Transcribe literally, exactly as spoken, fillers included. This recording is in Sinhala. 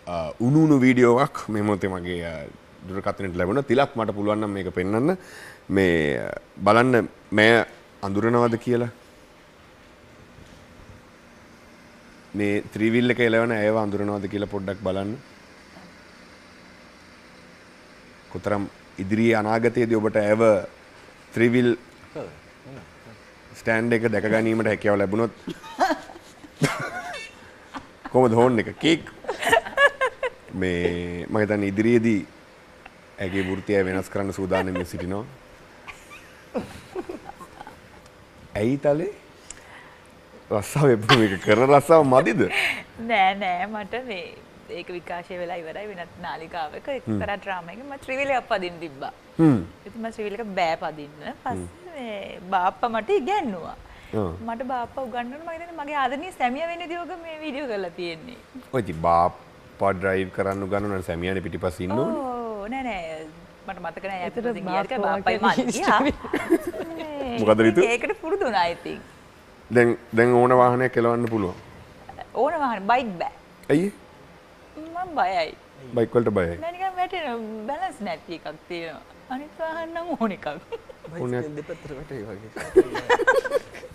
උණු උණු වීඩියෝවක් මේ මොහොතේ මගේ දුරකථනයට ලැබුණා. තිලක් මට පුළුවන් නම් මේක පෙන්වන්න. මේ බලන්න මම අඳුරනවද කියලා. මේ ත්‍රිවිල් එක එලවන ඇයව අඳුරනවද කියලා පොඩ්ඩක් බලන්න. කොතරම් ඉදිරි අනාගතයේදී ඔබට ඇයව ත්‍රිවිල් ස්ටෑන්ඩ් එක දැක ගැනීමට හැකියාව ලැබුණොත් කොහොමද හෝන් එක කේක් මේ මම හිතන්නේ ඉදිරියේදී ඇගේ වෘත්තිය වෙනස් කරන්න සූදානම් සිටිනවා. ඇයි තලේ රස්සාව එපම මේක කරන රස්සාව මදිද? නෑ නෑ මට මේ ඒක විකාශය වෙලා ඉවරයි වෙනත් නාලිකාවක එක්තරා ඩ්‍රාමා එකක මම ත්‍රිවිලයක් පදින්න තිබ්බා. හ්ම්. ඉතින් මම ත්‍රිවිලක බෑ පදින්න. පස්සේ මේ බාප්පා මට ඉගැන්නුවා. මට බාප්පා උගන්වනවා මම හිතන්නේ මගේ ආදරණීය සැමියා වෙන්නදී ඔක මේ වීඩියෝ කරලා තියෙන්නේ. ඔය ඉතින් බාප්පා ඩ්‍රයිව් කරන්න උගන්වනවා සැමියානේ පිටිපස්සේ ඉන්න ඕනේ. ඕ නෑ නෑ මට මතක නෑ ඇත්තට ගියාට බාප්පයි මන් ගියා. මොකද රිතු? ඒකට පුරුදු වුණා ඉතින්. දැන් දැන් ඕන වාහනයක් එලවන්න පුළුවන්. ඕන වාහන බයික් බෑ. ඇයි? මම බයයි. බයික් වලට බයයි. නෑ නිකන් වැටෙන බැලන්ස් නැති එකක් තියෙනවා. අනිත් වාහන නම් ඕන එකක්. බයික් දෙපැත්තට වැටේ වගේ.